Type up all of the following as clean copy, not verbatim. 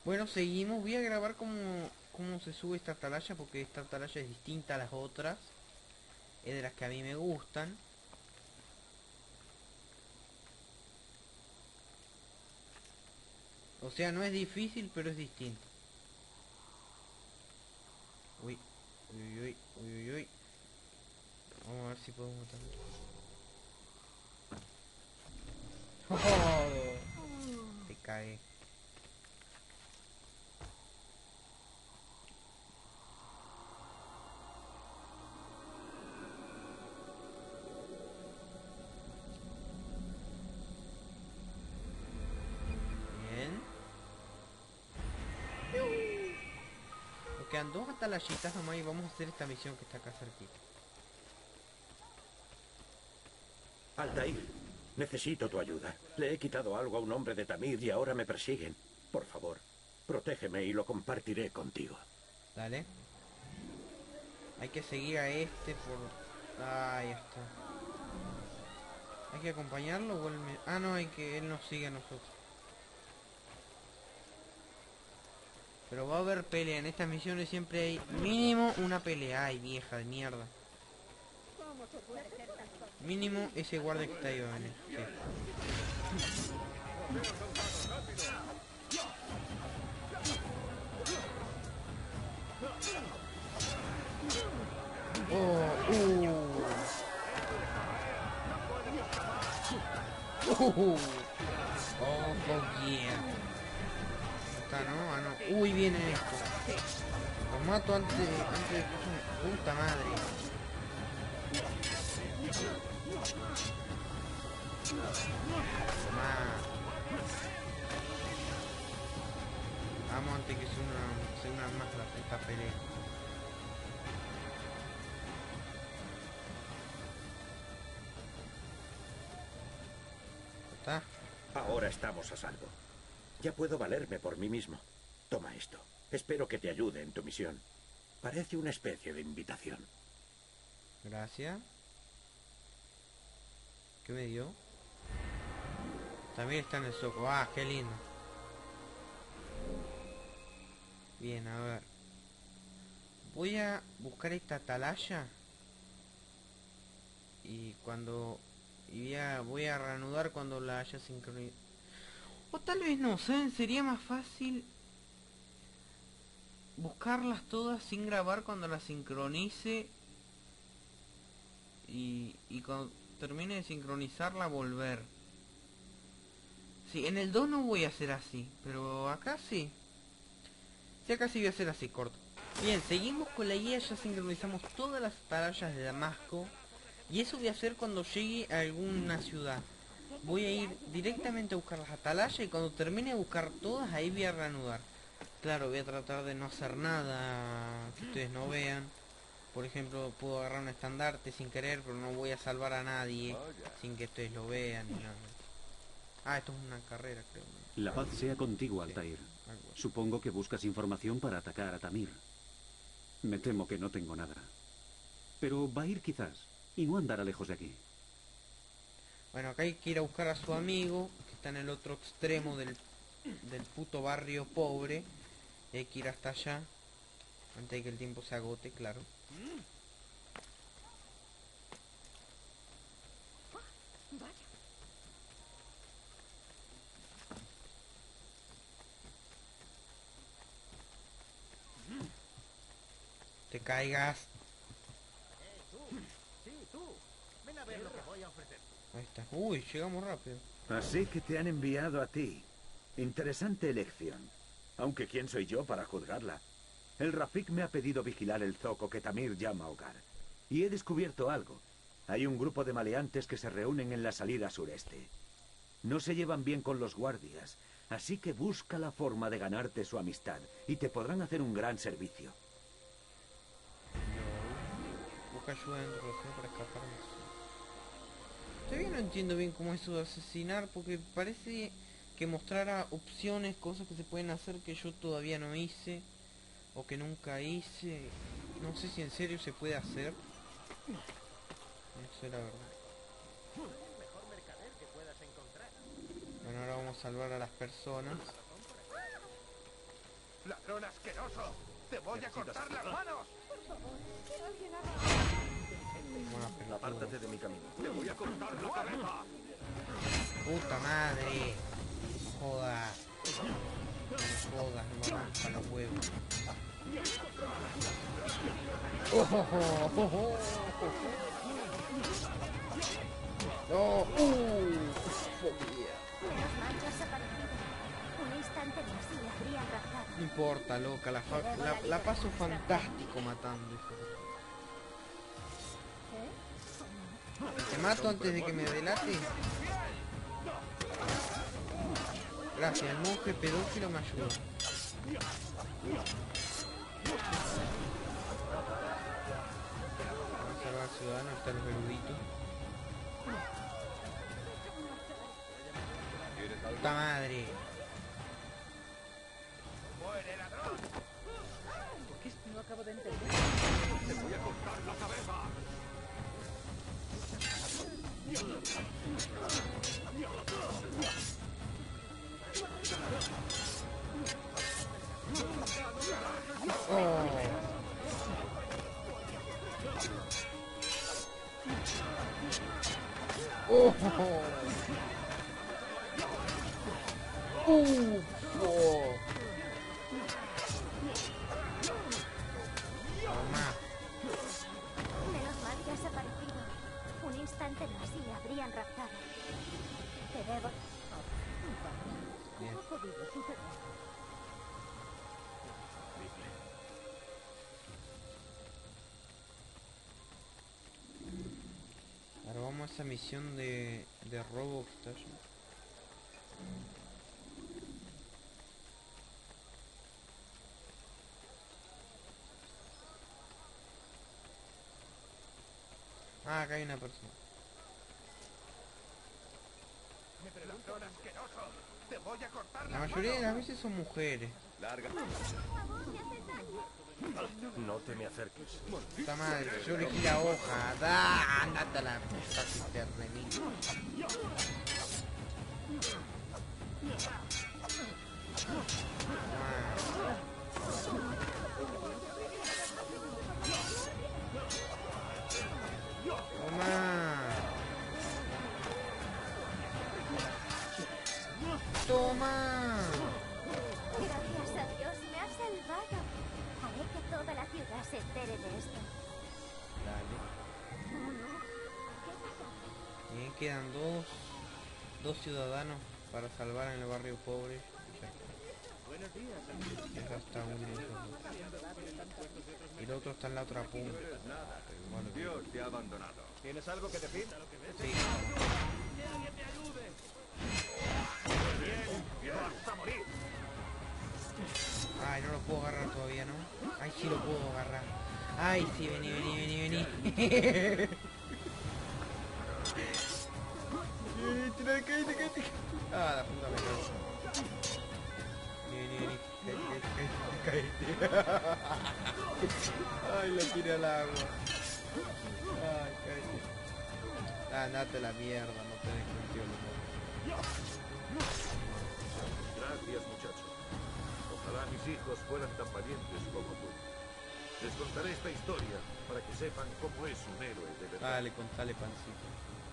Bueno, seguimos. Voy a grabar cómo se sube esta atalaya, porque esta atalaya es distinta a las otras. Es de las que a mí me gustan. O sea, no es difícil, pero es distinto. Uy, uy, uy, uy, uy, uy. Vamos a ver si podemos matar. ¡Oh! Te cagué. Bien. Nos quedan dos atalayitas nomás y vamos a hacer esta misión que está acá cerquita. Altair, necesito tu ayuda. Le he quitado algo a un hombre de Tamir y ahora me persiguen. Por favor, protégeme y lo compartiré contigo. Dale. Hay que seguir a este por... Ah, ya está. ¿Hay que acompañarlo o él me... Ah, no, hay que... Él nos sigue a nosotros. Pero va a haber pelea. En estas misiones siempre hay mínimo una pelea. Ay, vieja de mierda. Mínimo ese guardia que está ahí va a venir. Sí. Oh, oh, fuck yeah. Está, ¿no? Ah, no. Uy, viene esto. Los mato antes de que... Puta madre. Tomá. Vamos antes que se unan más esta pelea. ¿Está? Ahora estamos a salvo. Ya puedo valerme por mí mismo. Toma esto. Espero que te ayude en tu misión. Parece una especie de invitación. Gracias. ¿Qué me dio? También está en el soco. Ah, qué lindo. Bien, a ver. Voy a buscar esta atalaya. Y cuando... voy a reanudar cuando la haya sincronizado. O tal vez no, ¿saben? Sería más fácil buscarlas todas sin grabar cuando las sincronice. Y cuando termine de sincronizarla volver. Sí, en el 2 no voy a hacer así, pero acá sí. Sí, acá sí voy a hacer así, corto. Bien, seguimos con la guía, ya sincronizamos todas las atalayas de Damasco. Y eso voy a hacer cuando llegue a alguna ciudad. Voy a ir directamente a buscar las atalayas y cuando termine de buscar todas, ahí voy a reanudar. Claro, voy a tratar de no hacer nada que ustedes no vean. Por ejemplo, puedo agarrar un estandarte sin querer, pero no voy a salvar a nadie sin que ustedes lo vean ni nada. Ah, esto es una carrera, creo. La paz sea contigo, Sí, Altair. algo así. Supongo que buscas información para atacar a Tamir. Me temo que no tengo nada. Pero va a ir quizás, y no andará lejos de aquí. Bueno, acá hay que ir a buscar a su amigo, que está en el otro extremo del puto barrio pobre. Y hay que ir hasta allá, antes de que el tiempo se agote, claro. Te caigas. Ahí está. Uy, llegamos rápido. Así que te han enviado a ti. Interesante elección. Aunque ¿quién soy yo para juzgarla? El Rafik me ha pedido vigilar el zoco que Tamir llama hogar. Y he descubierto algo. Hay un grupo de maleantes que se reúnen en la salida sureste. No se llevan bien con los guardias, así que busca la forma de ganarte su amistad y te podrán hacer un gran servicio. Busca ayuda dentro de la ciudad para escapar. Todavía no entiendo bien cómo es eso de asesinar, porque parece que mostrara opciones, cosas que se pueden hacer que yo todavía no hice, o que nunca hice. No sé si en serio se puede hacer. No sé la verdad. Bueno, ahora vamos a salvar a las personas. ladrón asqueroso! ¡Te voy a cortar las manos! Bueno, pero Apártate de mi camino. ¡Te voy a cortar la cabeza! puta madre. Joda. No jodas, no me rompan los huevos. Oh, oh, oh, oh, oh, oh. No. Menos mal que has aparecido. Un instante más y la habrían raptado. No importa, loca, la paso fantástico matando, hijo de... ¿Te mato antes de que me delate? Gracias, el monje pedófilo me ayudó. Vamos a salvar al ciudadano, están los eruditos. ¡Puta madre! ¡Muere, ladrón! No acabo de entender. ¡Te voy a cortar la cabeza! ¡Oh! ¡Oh! ¡Oh! Toma. Menos mal que has aparecido. Un instante más y la habrían raptado. Te debo... Bien. ¿Cómo ha podido suceder? Ahora vamos a esa misión de robo que está allá. Ah, acá hay una persona. ¡Ladrón asqueroso! ¡Te voy a cortar La las mayoría de las manos! veces son mujeres. ¡Larga! No te me acerques. Puta madre, yo elegí la hoja. ¡Da! Andate a la puta que te remito. Toma. Toma. Gracias a Dios me has salvado. Haré que toda la ciudad se entere de esto. Dale. Bien, quedan dos ciudadanos para salvar en el barrio pobre. Ya está. Ya está uno de esos dos. Y el otro está en la otra punta. Bueno, Dios te ha abandonado. ¿Tienes algo que decir? sí. ¡Vas a morir! Ay, no lo puedo agarrar todavía, ¿no? Ay, sí lo puedo agarrar. Ay, sí, vení. Cállate. Ah, la puta me cago. Vení. Cállate. Ay, lo tiré al agua. Ay, cállate. Andate a la mierda, no tenés sentido el humor. Gracias, muchacho. Ojalá mis hijos fueran tan valientes como tú. Les contaré esta historia para que sepan cómo es un héroe de verdad. Dale, contale, pancito.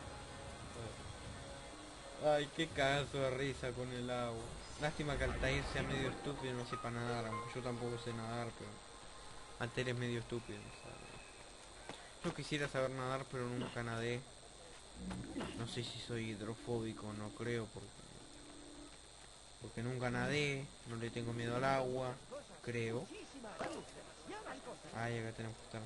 Ay, qué cagazo de risa con el agua. Lástima que Altair sea medio estúpido y no sepa nadar, aunque yo tampoco sé nadar, pero... Altair es medio estúpido, ¿sabes? Yo quisiera saber nadar, pero nunca nadé. No sé si soy hidrofóbico, no creo, porque nunca nadé, no le tengo miedo al agua, creo. Ay, acá tenemos que estar.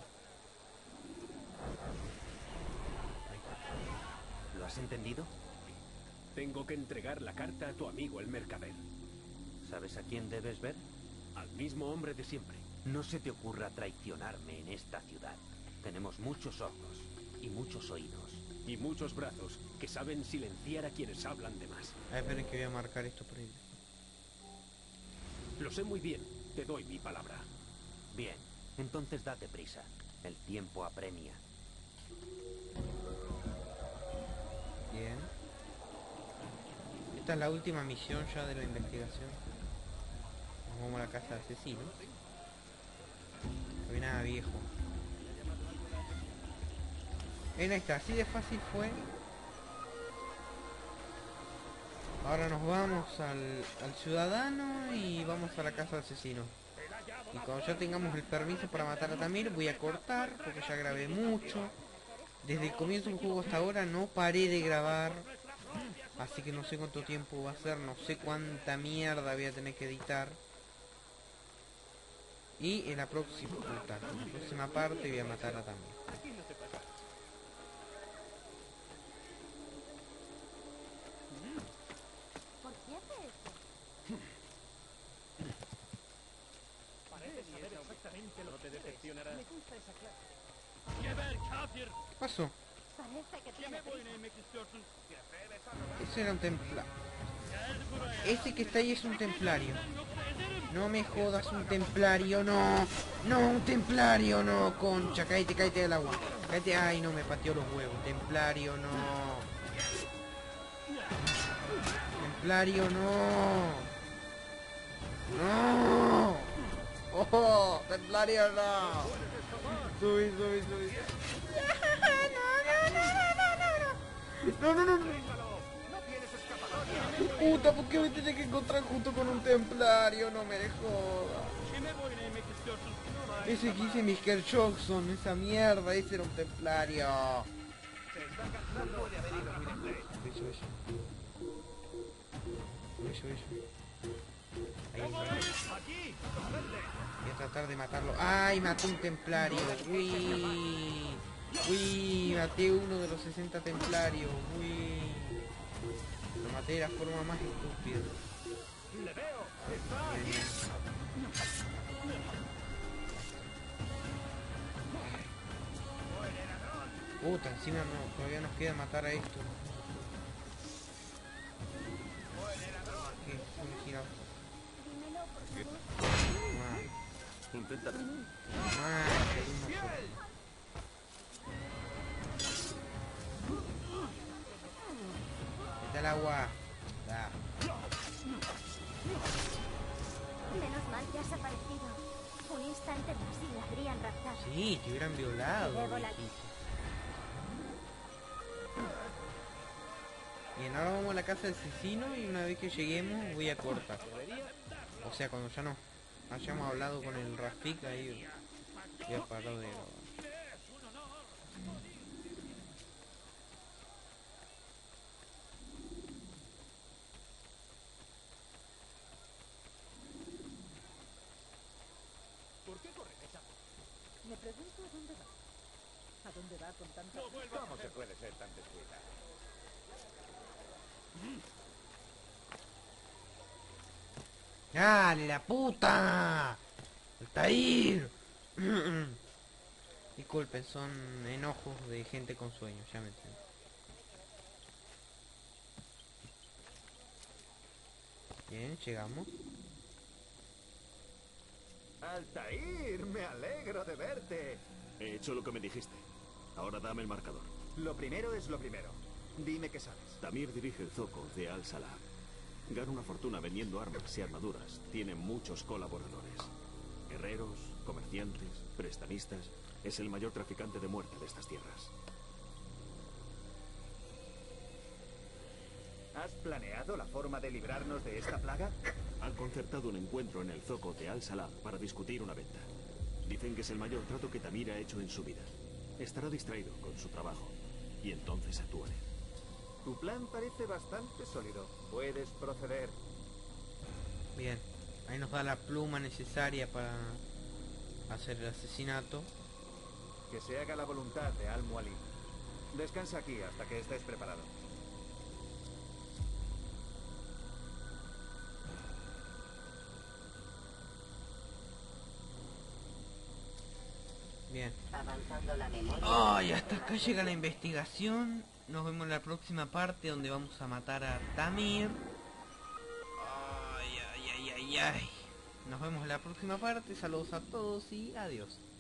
¿Lo has entendido? Tengo que entregar la carta a tu amigo el mercader. ¿Sabes a quién debes ver? Al mismo hombre de siempre. No se te ocurra traicionarme en esta ciudad. Tenemos muchos ojos y muchos oídos. Y muchos brazos que saben silenciar a quienes hablan de más. A ver, esperen que voy a marcar esto por ahí. Lo sé muy bien. Te doy mi palabra. Bien, entonces date prisa. El tiempo apremia. Bien. Esta es la última misión ya de la investigación. vamos a la casa del asesino. No hay nada viejo. Ahí está, así de fácil fue. Ahora nos vamos al ciudadano y vamos a la casa del asesino. Y cuando ya tengamos el permiso para matar a Tamir, voy a cortar, porque ya grabé mucho. Desde el comienzo del juego hasta ahora no paré de grabar. Así que no sé cuánto tiempo va a ser, no sé cuánta mierda voy a tener que editar. Y en la próxima parte voy a matar a Tamir. ¿Por qué hace eso? Parece saber exactamente lo que te decepcionará. Me gusta esa clase. ¿Qué pasó? Parece que tiene prisa. Ese era un templario. Ese que está ahí es un templario. No me jodas, un templario, no. No, un templario, no, concha. Cállate del agua. Cállate, ay, no, me pateó los huevos. Templario, no. Templario, no. No. Oh, templario, no. Subí. No. Puta, ¿por qué me tenés que encontrar junto con un templario? No me jodas. Ese que hice Mr. Jackson, esa mierda, ese era un templario. Eso. Ahí. Voy a tratar de matarlo. ¡Ay, maté un templario! ¡Uy! Maté uno de los 60 templarios. ¡Uy! Lo maté de la forma más estúpida. Puta, encima no, todavía nos queda matar a esto. ¿Qué? Se me gira. Inténtalo. Está el agua. Da. Menos mal que has aparecido. Un instante más y la habrían raptado. Sí, te hubieran violado. Debo la- Bien, ahora vamos a la casa del asesino y una vez que lleguemos voy a cortar. O sea, cuando ya no hayamos hablado con el Rafik ahí voy a parar de grabar. ¿Por qué corre esa? Me pregunto a dónde va. ¿A dónde va con tanta... ¿Cómo se puede ser tan descuidado? ¡Dale, la puta! ¡Altair! Disculpen, son enojos de gente con sueños, ya me entiendo. Bien, llegamos. Altair, me alegro de verte. He hecho lo que me dijiste. Ahora dame el marcador. Lo primero es lo primero. Dime qué sabes. Tamir dirige el zoco de Al-Salah. Gana una fortuna vendiendo armas y armaduras. Tiene muchos colaboradores. Guerreros, comerciantes, prestamistas. Es el mayor traficante de muerte de estas tierras. ¿Has planeado la forma de librarnos de esta plaga? Han concertado un encuentro en el zoco de Al-Salah para discutir una venta. Dicen que es el mayor trato que Tamir ha hecho en su vida. Estará distraído con su trabajo. Y entonces actuaré. Tu plan parece bastante sólido. Puedes proceder. Bien, ahí nos da la pluma necesaria para hacer el asesinato. Que se haga la voluntad de Al-Mualim. Descansa aquí hasta que estés preparado. Bien. Avanzando la memoria. Ay, hasta acá llega la investigación. Nos vemos en la próxima parte donde vamos a matar a Tamir. Ay. Nos vemos en la próxima parte. Saludos a todos y adiós.